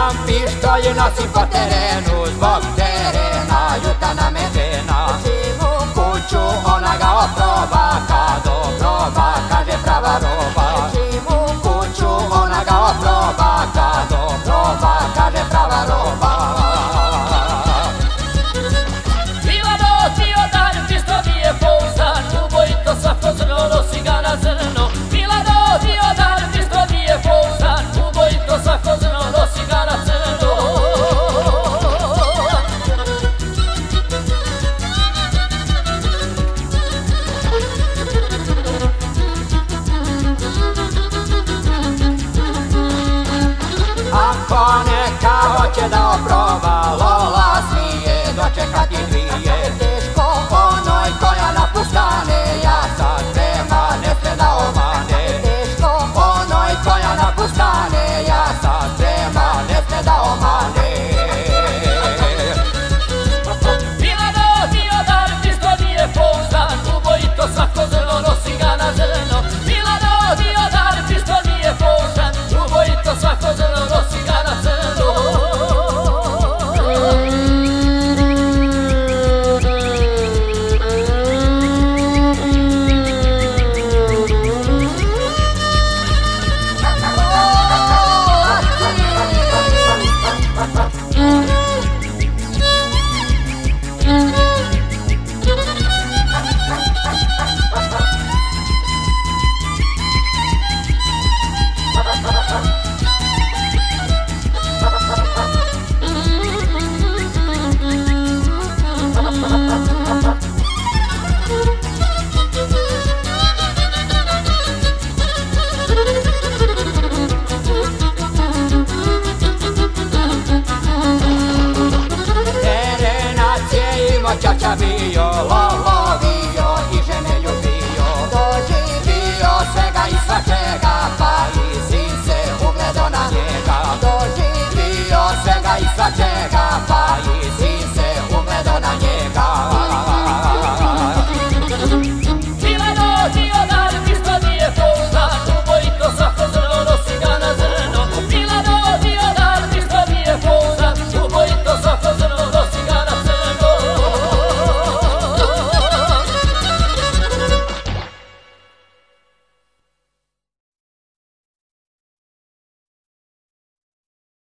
Imam pištolj, nosim po terenu, zbog terena ljuta nam je žena. Kuću ona ga oproba, kad oproba, kaže prava roba. Kuću ona ga oproba, kad oproba, kaže prava roba. Bila noć i odan, čisto nije pouzdan, ubojito svako zrno, nosi ga na zrno. Bila noć i odan, čisto nije pouzdan, ubojito svako zrno, nosi ga na crno. Ako neka hoće da oproba, Lola smije dočekati dvije.